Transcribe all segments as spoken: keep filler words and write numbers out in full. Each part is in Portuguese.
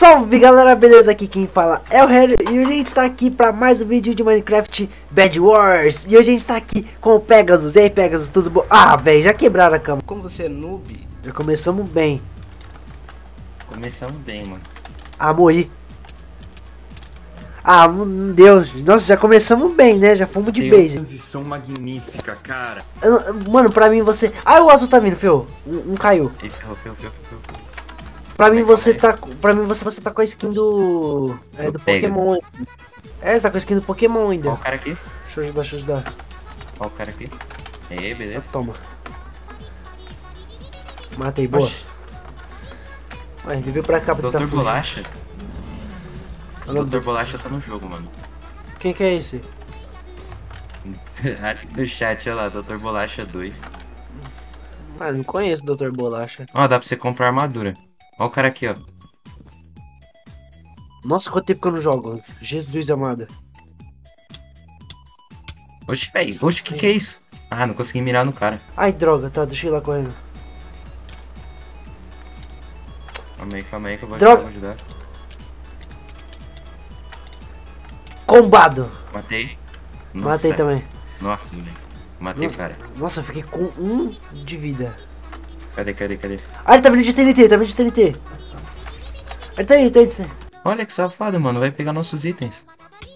Salve galera, beleza? Aqui quem fala é o Hélio e hoje a gente está aqui para mais um vídeo de Minecraft Bed Wars. E hoje a gente está aqui com o Pegasus. E aí Pegasus, tudo bom? Ah, velho, já quebraram a cama. Como você é noob? Já começamos bem. Começamos bem, mano. Ah, morri. Ah, meu Deus. Nossa, já começamos bem, né? Já fomos de Tem base. uma transição magnífica, cara. Eu- Mano, pra mim você... Ah, o azul tá vindo, Fio. Um, um caiu. Ih, ferrou, ferrou, ferrou, ferrou. Pra mim Calma aí, você calma tá... Pra mim você, você tá com a skin do... É, do Do Pegasus. Pokémon. É, você tá com a skin do Pokémon ainda. Ó o cara aqui. Deixa eu ajudar, deixa eu ajudar. Ó o cara aqui. Aí, beleza. Toma. Matei, boa. Oxi, Ué, ele veio pra cá pra tentar doutor fugir. Bolacha. O Alô, doutor Bolacha tá no jogo, mano. Quem que é esse? Ali no chat, olha lá, doutor Bolacha dois. Ah, não conheço o doutor Bolacha. Ó, dá pra você comprar armadura. Ó o cara aqui, ó. Nossa, quanto tempo que eu não jogo. Jesus amado. Oxi, velho. Oxi, que que é isso? Ah, não consegui mirar no cara. Ai, droga, tá, deixa eu ir lá correndo. Calma aí, calma aí que eu vou Droga. ajudar, vou ajudar. Combado! Matei. Matei Nossa. também. Nossa, velho. Matei o No- cara. Nossa, eu fiquei com um de vida. Cadê, cadê, cadê? Ah, ele tá vindo de T N T, tá vindo de T N T. Ele tá aí, tá aí, tá aí. Olha que safado, mano. Vai pegar nossos itens.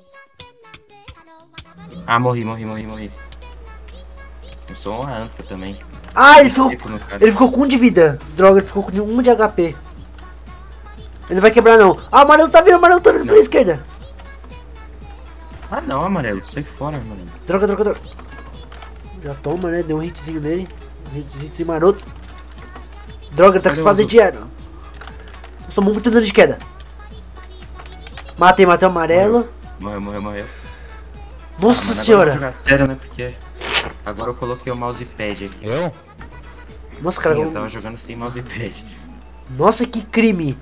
Ah, morri, morri, morri, morri. Eu sou uma anta também. Ah, ele ficou, Seco no cara. ele ficou com um de vida. Droga, ele ficou com um de H P. Ele não vai quebrar não. Ah, o amarelo tá vindo, o amarelo tá vindo pela esquerda. Ah, não, amarelo. Sai fora, amarelo. Droga, droga, droga. Já toma, né? Deu um hitzinho nele. Um hit, hitzinho maroto. Droga, ele tá com Cadê o espada azul? de hierro. Tomou muito dano de queda. Matei, matei o amarelo. Morreu, morreu, morreu. Nossa Ah, mano, senhora. agora eu vou jogar sério, né? Porque agora eu coloquei o mousepad aqui. Eu? Nossa, cara. Sim, eu eu- tava jogando sem mousepad. Nossa, que crime.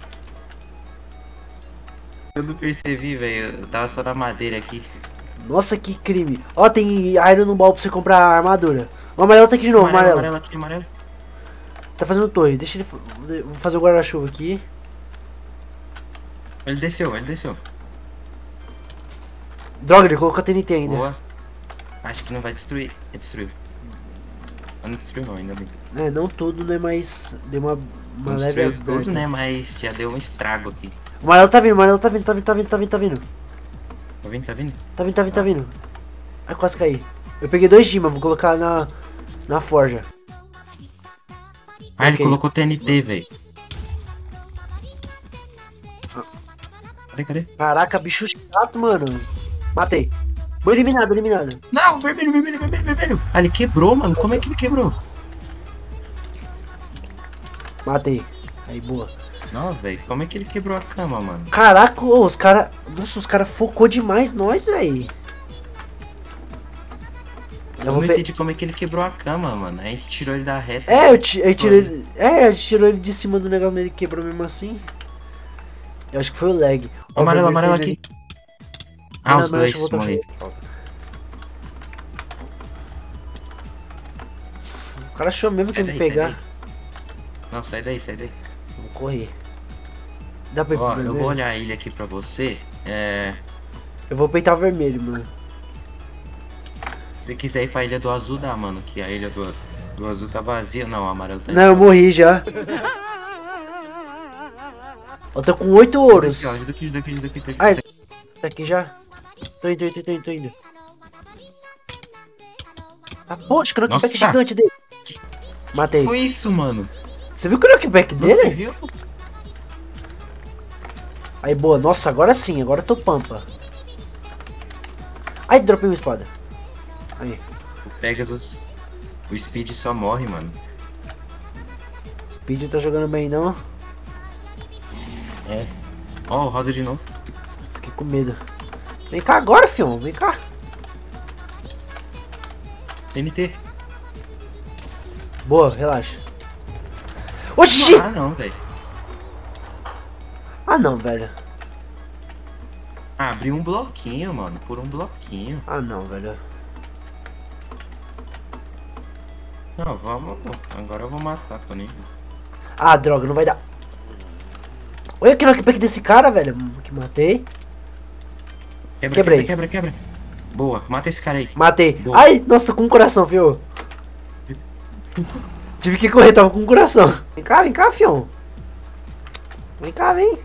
Eu não percebi, velho. Eu tava só na madeira aqui. Nossa, que crime. Ó, tem iron no baú pra você comprar armadura. O amarelo tá aqui de novo, Amarelo, amarelo. amarelo aqui, amarelo. Tá fazendo torre. Deixa ele... fa- Vou fazer o guarda-chuva aqui. Ele desceu, ele desceu. Droga, ele colocou a T N T ainda. Boa. Acho que não vai destruir. Ele destruiu. Ah, não destruiu não, ainda bem. É, não tudo, né? Mas deu uma, uma Não leve destruiu tudo, aberta. né? Mas já deu um estrago aqui. O amarelo tá vindo, o amarelo tá vindo, tá vindo, tá vindo, tá vindo, tá vindo. Tá vindo, tá vindo? Tá vindo, tá vindo, tá vindo. Ai, quase caí. Eu peguei dois dimas, vou colocar na, na forja. Ah, ele Ok. colocou T N T, velho. Cadê, cadê? Caraca, bicho chato, mano. Matei. Foi eliminado, eliminado. Não, vermelho, vermelho, vermelho, vermelho. Ah, ele quebrou, mano. Como é que ele quebrou? Matei. Aí, boa. Não, velho. Como é que ele quebrou a cama, mano? Caraca, ô, os cara... Nossa, os cara focou demais nós, velho. Eu Eu não vou pe... entendi como é que ele quebrou a cama, mano. A gente tirou ele da reta. É, eu, ti- eu tirei ele... É, a gente tirou ele de cima do negócio, mas ele quebrou mesmo assim. Eu acho que foi o lag. Ó, Amarelo, o vermelho amarelo tem aqui. Ah, Não, os não, dois deixa eu voltar morri. O cara achou mesmo que Sai eu me daí, sai pegar. daí. Não, sai daí, sai daí. Vou correr. Dá pra ir pro Ó, eu vermelho? vou olhar a ilha aqui pra você. É... Eu vou peitar o vermelho, mano. Se você quiser ir pra ilha do azul, dá, mano. Que a ilha do, do azul tá vazia. Não, o amarelo tá Não, eu morri já. Eu tô com oito ouros. Aqui, ó, ajuda aqui, ajuda aqui, ajuda aqui, ajuda aqui. Ai, tá aqui já? Tô indo, tô indo, tô indo, tô indo. Ah, poxa, o knockback Nossa. gigante dele. Matei. Que foi isso, mano? Você viu o knockback Você dele? viu? Aí, boa. Nossa, agora sim. Agora eu tô pampa. Ai, dropei uma espada. Aí. O Pegasus... O Speed só morre, mano. Speed não tá jogando bem, não. É. Ó, o rosa de novo. Fiquei com medo. Vem cá agora, fião. Vem cá. T N T. Boa, relaxa. Oxi! Ah, não, velho. Ah, não, velho. Ah, abriu um bloquinho, mano. Por um bloquinho. Ah, não, velho. Não, vamos. Agora eu vou matar, tô nem. Ah, droga, não vai dar. Olha que knockback desse cara, velho. Que matei. Quebra, Quebrei. quebra, quebra, quebra. Boa, mata esse cara aí. Matei. Boa. Ai, nossa, tô com um coração, fio. Tive que correr, tava com um coração. Vem cá, vem cá, fião. Vem cá, vem.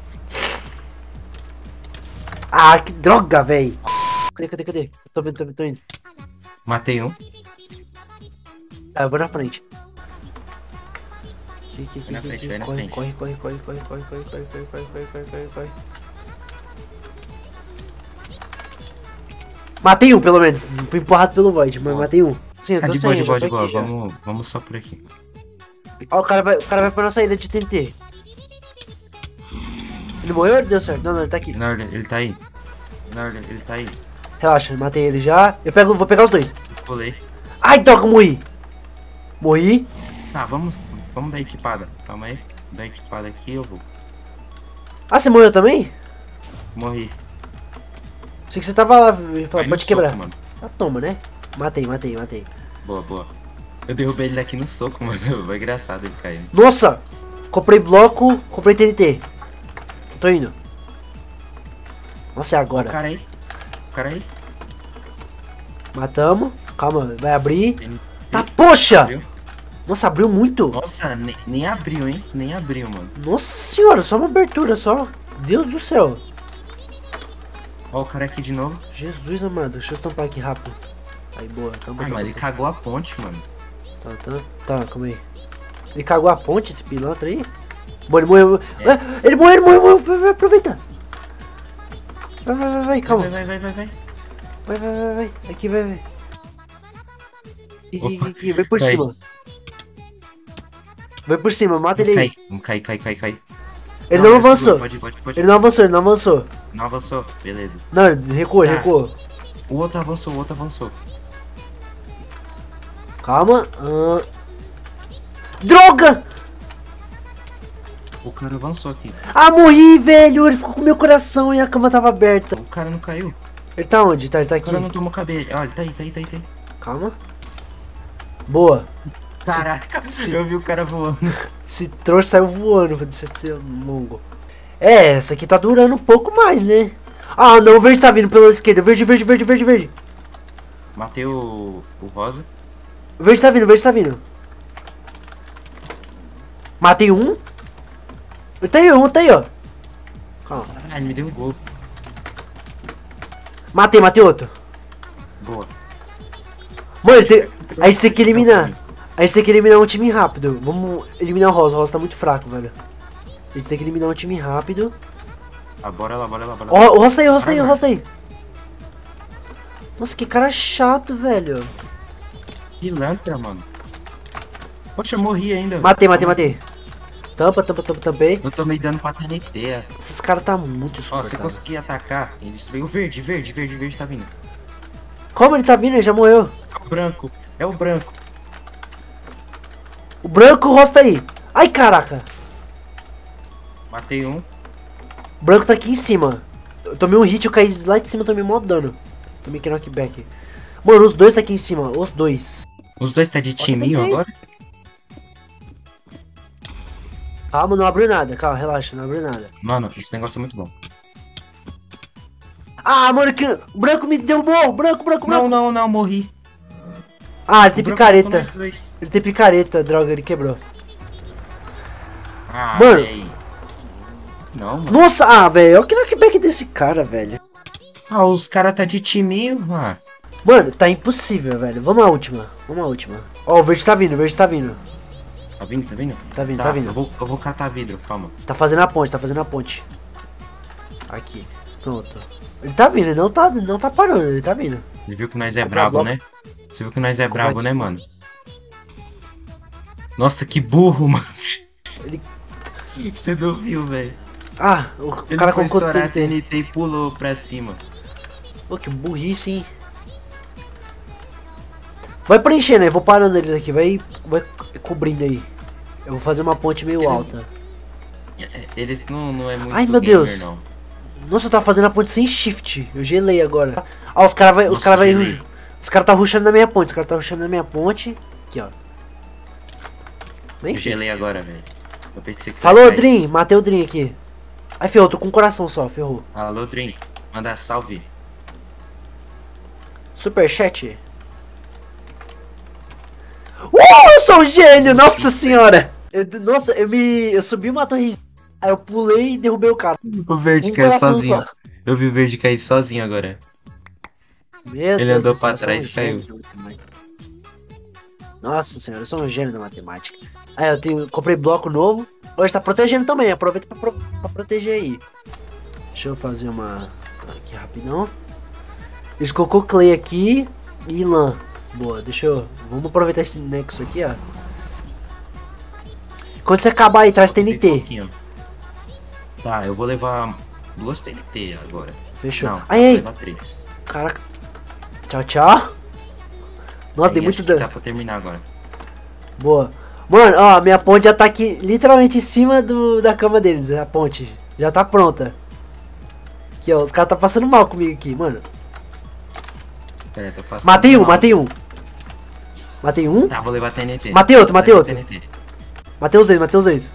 Ah, que droga, velho. Cadê, cadê, cadê? Tô vendo, tô vendo, tô indo. Matei um. Ah, eu vou na frente. Aqui, aqui, aqui, Vai na aqui, frente, aqui. vai na Corre, frente. corre, corre, corre, corre, corre, corre, corre, corre, corre, corre, corre, corre, corre. Matei um, pelo menos. Fui empurrado pelo Void, mas Boa. matei um. Sim, eu Tá tô de sem, boa, de eu já boa, tô de boa. aqui já. Vamos, vamos só por aqui. Ó, o cara vai, o cara vai pra nossa ilha de T N T. Ele morreu ou ele deu certo? Não, não, ele tá aqui. Na ordem, ele tá aí. Na ordem, ele tá aí. Relaxa, matei ele já. Eu pego, vou pegar os dois. Pulei. Ai, droga, morri. Morri. Tá, vamos, vamos dar equipada. Calma aí. Dar equipada aqui, eu vou. Ah, você morreu também? Morri. Sei que você tava lá. Me Vai fala, no pode quebrar. soco, mano. Ah, toma, né? Matei, matei, matei. Boa, boa. Eu derrubei ele aqui no soco, mano. Foi engraçado ele caindo. Nossa! Comprei bloco, comprei T N T. Tô indo. Nossa, é O agora. cara aí. O cara aí. Matamos. Calma, vai abrir. Ele- Tá, poxa! Abriu? Nossa, abriu muito. Nossa, nem, nem abriu, hein? Nem abriu, mano. Nossa senhora, só uma abertura, só. Deus do céu. Ó o cara aqui de novo. Jesus amado, deixa eu estampar aqui rápido. Aí, boa. Tampa, Ai, tampa, mas ele tampa. cagou a ponte, mano. Tá, tá, tá, calma aí. Ele cagou a ponte, esse pilantra aí? Bom, ele morreu. É. Ah, ele morreu, ele morreu, morreu. Vai, vai, aproveita. Vai, vai, vai, vai, calma. Vai, vai, vai, vai, vai. Vai, vai, vai, vai. Aqui, vai, vai. Aqui, aqui, Opa, aqui, vai por cai. cima. Vai por cima, mata ele Cai, aí. cai, cai, cai, cai. Ele não já avançou. segura, Pode, pode, pode. Ele não avançou, ele não avançou. Não avançou, beleza. Não, ele recuou, ele Tá. recuou. O outro avançou, o outro avançou. Calma. ah. Droga! O cara avançou aqui. Ah, morri, velho. Ele ficou com meu coração e a cama tava aberta. O cara não caiu. Ele tá onde? Tá, ele tá O aqui. cara não tomou cabelo. Olha, ele tá aí, tá aí, tá aí, tá aí. Calma. Boa. Caraca, eu vi o cara voando. Esse trouxa saiu voando, pra deixar de ser longo. É, essa aqui tá durando um pouco mais, né? Ah, não, o verde tá vindo pela esquerda. Verde, verde, verde, verde, verde. Matei o, o rosa. O verde tá vindo, o verde tá vindo. Matei um. Ele tá aí, um tá aí, ó. Calma. Ah, ele me deu um gol. Matei, matei outro. Boa. Mano, a gente tem, a gente tem que eliminar. A gente tem que eliminar um time rápido. Vamos eliminar o Rosa. O Rosa tá muito fraco, velho. A gente tem que eliminar um time rápido. Ah, bora lá, bora lá, bora lá. Ó, o Rosa tá aí, o Rosa tá aí, o Rosa tá aí. Nossa, que cara chato, velho. Pilantra, mano. Poxa, eu morri ainda. velho. Matei, matei, Como matei. Tampa, tampa, tampa, tampei. assim? Eu tomei dano pra T N T. Esses caras tá muito Ó, se suportável. conseguir atacar, ele destruiu o verde, verde, verde, verde tá vindo. Como ele tá vindo? Ele já morreu. É o branco, é o branco. O branco, o Rosa tá aí. Ai, caraca. Matei um. O branco tá aqui em cima. Eu tomei um hit, eu caí lá de cima, tomei mó dano. Tomei que knockback. Mano, os dois tá aqui em cima, os dois. Os dois tá de timinho tentei. agora? Calma, não abriu nada, calma, relaxa, não abriu nada. Mano, esse negócio é muito bom. Ah, mano, que... o branco me deu bom, branco, branco, branco. Não, não, não, morri. Ah, ele tem O branco matou picareta. nós dois. Ele tem picareta, droga, ele quebrou. Ah, Mano. véi. Não, mano. Nossa, ah, velho, olha o knockback desse cara, velho. Ah, os caras tá de timinho, mano. Mano, tá impossível, velho. Vamos à última, vamos à última. Ó, o verde tá vindo, o verde tá vindo. Tá vindo, tá vindo? Tá vindo, Tá, tá vindo. Eu vou, eu vou catar vidro, calma. Tá fazendo a ponte, tá fazendo a ponte. Aqui, pronto. Ele tá vindo, ele não tá, não tá parando, ele tá vindo. Ele viu que nós é Compra brabo, bloco. né? Você viu que nós é Compra brabo, aqui. né, mano? Nossa, que burro, mano. Ele... Você não viu, velho. Ah, o Ele cara foi colocou estourar a T N T. T N T e pulou pra cima. Pô, que burrice, hein. Vai preenchendo aí, vou parando eles aqui, vai, vai cobrindo aí. Eu vou fazer uma ponte meio Eles- alta. Eles não, não é muito Ai, meu gamer, Deus. não. Nossa, eu tava fazendo a ponte sem shift. Eu gelei agora. Ah, os caras vai, os Nossa, cara vai, gelei. os caras tá rushando na minha ponte, os caras tá rushando na minha ponte. Aqui, ó. Vem. Eu gelei agora, velho. Eu pensei que Falou, ia cair. Drim, matei o Drim aqui. Ai, ferrou, tô com um coração só, ferrou. Alô, Dream. Manda salve. Superchat. Uh, eu sou um gênio, nossa senhora. Eu, nossa, eu me... Eu subi uma torre, aí eu pulei e derrubei o cara. O verde Um caiu coração sozinho. só. Eu vi o verde cair sozinho agora. Meu Ele Deus andou do céu, pra eu sou trás um e caiu. gênio da matemática. Nossa senhora, eu sou um gênio da matemática. Aí eu tenho, comprei bloco novo. Hoje tá protegendo também, aproveita pra, pro, pra proteger aí. Deixa eu fazer uma... Aqui rapidão. Eles colocou clay aqui e lã. Boa, deixa eu... Vamos aproveitar esse nexo aqui, ó. Quando você acabar aí, traz T N Tem T. pouquinho. Tá, eu vou levar duas T N T agora. Fechou. Não, Aí, vou aí. levar três. Caraca. Tchau, tchau. Nossa, Aí, tem muito acho que dano. dá pra terminar agora. Boa. Mano, ó, minha ponte já tá aqui, literalmente em cima do, da cama deles, a ponte. Já tá pronta. Aqui, ó, os caras tá passando mal comigo aqui, mano. Pera, tô passando Matei um, mal. matei um. Matei um. Tá, vou levar T N T. Matei outro, Vou matei levar outro. T N T. Matei os dois, matei os dois.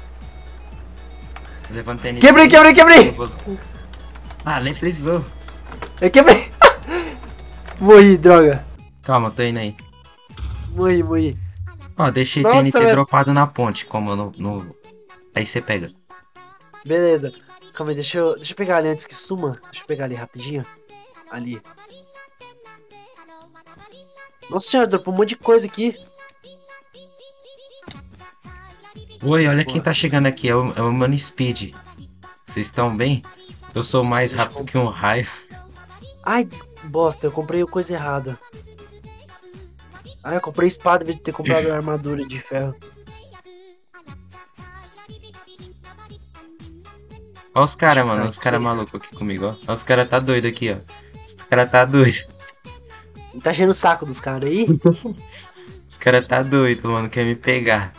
Tô levando T N T. Quebrei, quebrei, quebrei. Eu vou- Ah, nem precisou. Eu quebrei. Morri, droga. Calma, tô indo aí. Morri, morri. Ó, deixei Nossa, T N T mas- dropado na ponte, como no, no... Aí você pega. Beleza. Calma aí, deixa eu, deixa eu pegar ali antes que suma. Deixa eu pegar ali rapidinho. Ali. Nossa senhora, dropou um monte de coisa aqui. Oi, olha Boa. quem tá chegando aqui, é o, é o Mano Speed. Vocês estão bem? Eu sou mais Deixa eu rápido que um raio. Ai, bosta, eu comprei a coisa errada. Ah, eu comprei espada em vez de ter comprado armadura de ferro. Olha os caras, mano, Ai, os caras que- malucos aqui comigo, ó. Olha os caras tá doido aqui, ó. Os caras tá doido. Tá enchendo o saco dos caras aí? Os caras tá doido, mano, quer me pegar.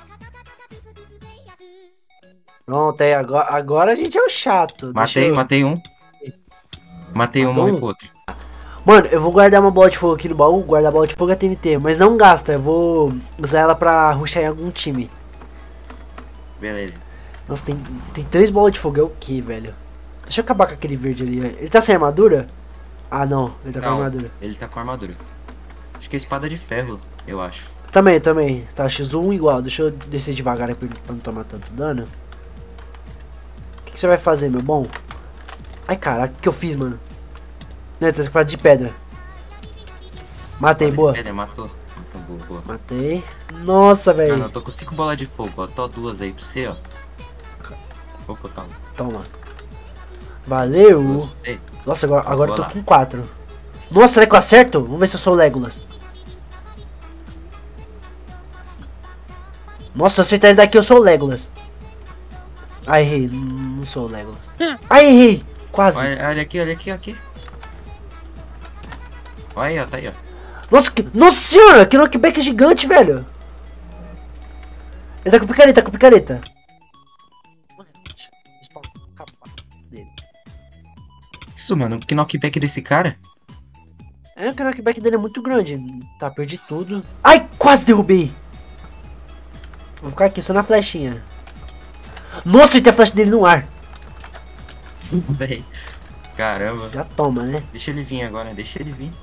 Pronto, aí agora, agora a gente é o chato. Matei, Deixa eu- matei um. Matei um, Matou morri um? pro outro. Mano, eu vou guardar uma bola de fogo aqui no baú. Guardar a bola de fogo é T N T, mas não gasta. Eu vou usar ela pra rushar em algum time. Beleza. Nossa, tem, tem três bolas de fogo. É o que, velho? Deixa eu acabar com aquele verde ali. Ele tá sem armadura? Ah, não. Ele tá com Não, armadura. ele tá com armadura. Acho que é espada de ferro, eu acho. Também, também. Tá, X um igual. Deixa eu descer devagar aqui pra não tomar tanto dano. O que, que você vai fazer, meu bom? Ai, caraca, o que eu fiz, mano? Né, tá espada de pedra. Matei, Espada de boa. pedra, matou. Matou, boa, boa. Matei. Nossa, Mano, eu velho. tô com cinco bolas de fogo, ó. Tô duas aí pra você, ó. Opa, calma. Toma. Valeu. Duas pra você. Nossa, agora, agora eu tô Vou lá. com quatro. Nossa, será que eu acerto? Vamos ver se eu sou o Legolas. Nossa, se eu acertar ele daqui, eu sou o Legolas. Ai, errei. Não não sou o Legolas. Ai, errei. Quase. Olha, olha aqui, olha aqui, aqui. Olha aí, ó, tá aí, ó. Nossa, que... Nossa senhora, que knockback gigante, velho. Ele tá com picareta, tá com picareta. Isso, mano, que knockback desse cara? É, o knockback dele é muito grande. Tá, perdi tudo. Ai, quase derrubei. Vou ficar aqui só na flechinha. Nossa, ele tem a flecha dele no ar. Véi. Caramba. Já toma, né? Deixa ele vir agora, deixa ele vir.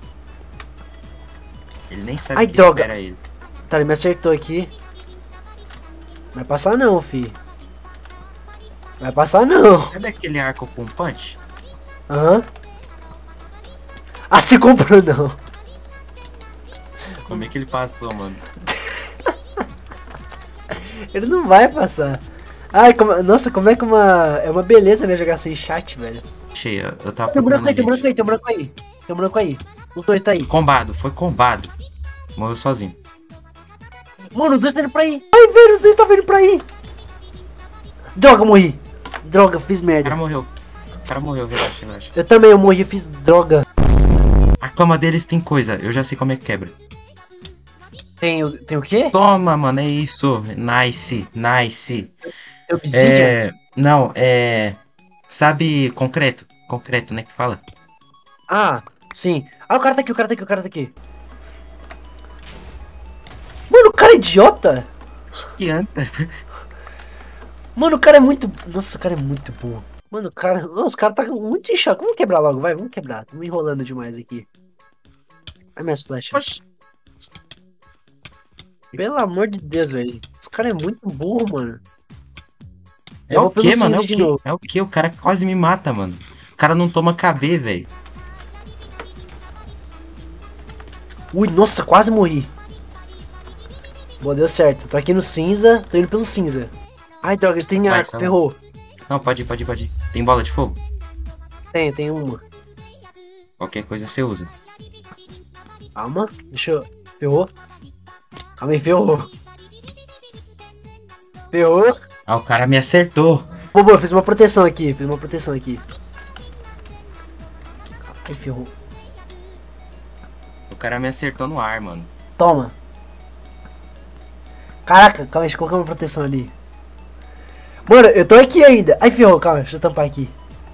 Ele nem sabe Ai, que droga. espera ele. Tá, ele me acertou aqui. Vai passar não, fi. Vai passar não. Sabe aquele arco com punch? Aham. Ah, se comprou não. Como é que ele passou, mano? Ele não vai passar. Ai, como... nossa, como é que uma... É uma beleza, né, jogar sem chat, velho. Cheia, eu tava Tem um branco procurando aí, tem um branco gente. aí, tem um branco aí. Tem um branco aí. Os dois tá aí. Combado, foi combado. Morreu sozinho. Mano, os dois tá indo pra aí. Ai, velho, os dois tá vindo pra aí. Droga, morri. Droga, fiz O merda. cara morreu. O cara morreu, relaxa, relaxa. Eu também, eu morri, fiz droga. A cama deles tem coisa, eu já sei como é que quebra. Tem, o- tem o quê? Toma, mano, é isso. Nice, nice. Tem obsidian? É. Não, é. Sabe concreto? Concreto, né? Que fala? Ah, sim. Ah, o cara tá aqui, o cara tá aqui, o cara tá aqui. Mano, o cara é idiota. Que anta. Mano, o cara é muito... Nossa, o cara é muito bom. Mano, o cara... Nossa, os caras tá muito em choque. Vamos quebrar logo, vai. Vamos quebrar. Tamo enrolando demais aqui. Ai, minhas flechas. Oxi. Pelo amor de Deus, velho. Esse cara é muito burro, mano. É Eu o vou pelo que, mano? É o cinza de que? novo. É o que? O cara quase me mata, mano. O cara não toma K B, velho. Ui, nossa, quase morri. Boa, deu certo. Tô aqui no cinza. Tô indo pelo cinza. Ai, droga, eles têm Vai, arco. só- Ferrou. Não, pode ir, pode ir, pode ir. Tem bola de fogo? Tem, tem uma. Qualquer coisa você usa. Calma. Deixa eu... Ferrou. Calma aí, ferrou. Ferrou. Ah, o cara me acertou. Boa, boa, fiz uma proteção aqui. Fiz uma proteção aqui. Ai, ferrou. O cara me acertou no ar, mano. Toma. Caraca, calma aí, deixa eu colocar uma proteção ali. Mano, eu tô aqui ainda. Ai, ferrou, calma, deixa eu tampar aqui.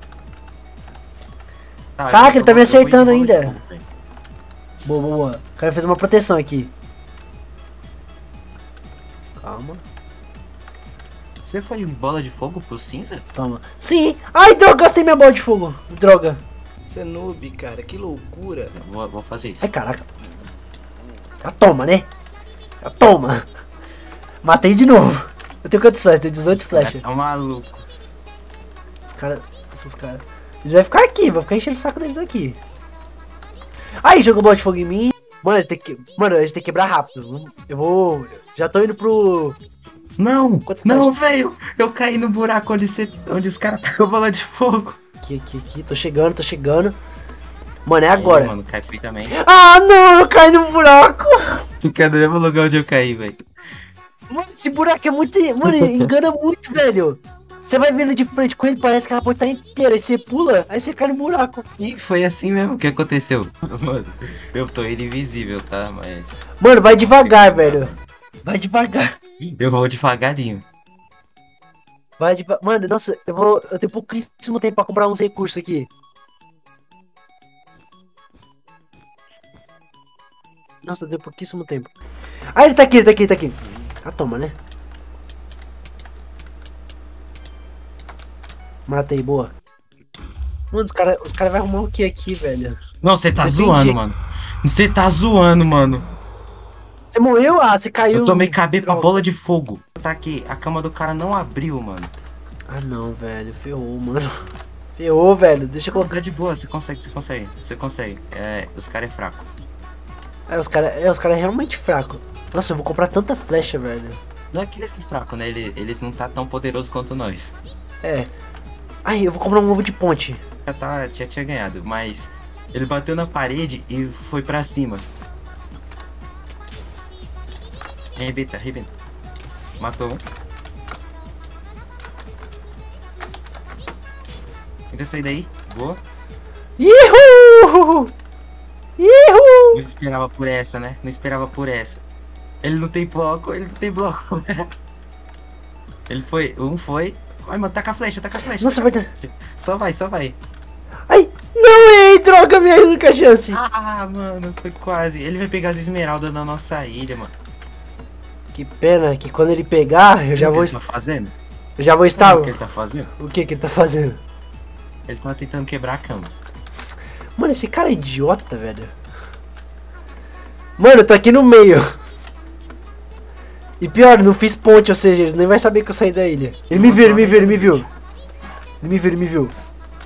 Tá, Caraca, eu ele tá me vou- eu vou ir de acertando bola de ainda. fogo, velho. Boa, boa, boa. O cara fez uma proteção aqui. Calma. Você foi em bola de fogo pro cinza? Toma. Sim! Ai, droga, gastei minha bola de fogo. Droga. Você é noob, cara, que loucura. Eu vou, vou fazer isso. Ai, caraca. Já toma, né? Já toma. Matei de novo. Eu tenho quantos flechas? Tenho dezoito Esse cara flechas. tá maluco. Os caras... Esses caras... Eles vão ficar aqui, vou ficar enchendo o saco deles aqui. Ai, jogou bola de fogo em mim. Mano, a gente tem que... Mano, a gente tem que quebrar rápido. Eu vou... Já tô indo pro... Não, Quantas não, velho. Eu caí no buraco onde, você, onde os caras pegam bola de fogo. Aqui, aqui, aqui. Tô chegando, tô chegando. Mano, é agora. Aí, mano, cai fui também. Ah, não, eu caí no buraco. Fica no mesmo lugar onde eu caí, velho. Mano, esse buraco é muito... Mano, engana muito, velho. Você vai vendo de frente com ele, parece que ela pode estar inteira. Aí você pula, aí você cai no buraco. Sim, foi assim mesmo que aconteceu. Mano, eu tô indo invisível, tá? Mas. Mano, vai devagar, velho. Vai devagar. Eu vou devagarinho. Vai devagar. Mano, nossa, eu vou... Eu tenho pouquíssimo tempo pra comprar uns recursos aqui. Nossa, eu tenho pouquíssimo tempo. Ah, ele tá aqui, ele tá aqui, ele tá aqui. Ah, toma, né? Matei, boa. Mano, os caras os cara vão arrumar o que aqui, velho? Não, você tá Depende. zoando, mano. Você tá zoando, mano. Você morreu? Ah, você caiu. Eu tomei K B pra Droga. bola de fogo. Tá aqui, a cama do cara não abriu, mano. Ah, não, velho. Ferrou, mano. Ferrou, velho. Deixa eu colocar. Colocar de boa, você consegue, você consegue. Você consegue. É, os caras é fraco. É, os caras é, os cara é realmente fraco. Nossa, eu vou comprar tanta flecha, velho. Não é que eles são fracos, né? Eles, eles não tá tão poderosos quanto nós. É. Ai, eu vou comprar um ovo de ponte. Já, tá, já tinha ganhado, mas ele bateu na parede e foi pra cima. Arrebenta, arrebenta. Matou um. Tenta sair daí. Boa. Ihu! Ihu! Não esperava por essa, né? Não esperava por essa. Ele não tem bloco, ele não tem bloco. Ele foi, um foi. Ai, mano, taca a flecha, taca a flecha. Nossa, taca a verdade. flecha. Só vai, só vai. Ai, não, ei, droga, minha única chance. Ah, mano, foi quase. Ele vai pegar as esmeraldas na nossa ilha, mano. Que pena que quando ele pegar, eu já Sabe o vou, que ele tá fazendo? eu já vou Sabe estar. o que ele tá fazendo? O que que ele tá fazendo? Ele tá tentando quebrar a cama. Mano, esse cara é idiota, velho. Mano, eu tô aqui no meio. E pior, não fiz ponte, ou seja, eles nem vai saber que eu saí da ilha. Ele me viu, ele me viu, ele me viu. Ele me viu, ele me viu.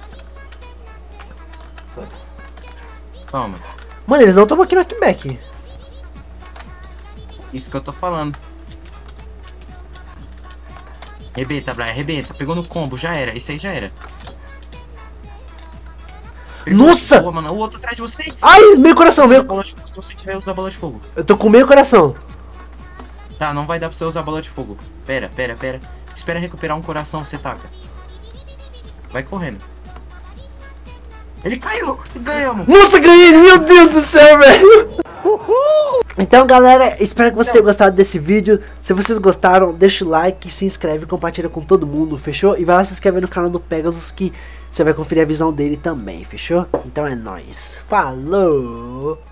Toma. Mano, eles não tomam aqui knockback. Isso que eu tô falando. Arrebenta, Brian, arrebenta. Pegou no combo, já era. Esse aí já era. Pegou. Nossa! Boa, mano. O outro atrás de você. Ai, meio coração, Usa meio... bola de fogo, se você tiver, usa bola de fogo. Eu tô com meio coração. Tá, não vai dar pra você usar bola de fogo. Pera, pera, pera. Espera recuperar um coração, você taca. Vai correndo. Ele caiu! Ganhamos! Nossa, ganhei! Meu Deus do céu, velho! Uhul! Então, galera, espero que vocês tenham gostado desse vídeo. Se vocês gostaram, deixa o like, se inscreve, compartilha com todo mundo, fechou? E vai lá se inscrever no canal do Pegasus que você vai conferir a visão dele também, fechou? Então é nóis. Falou!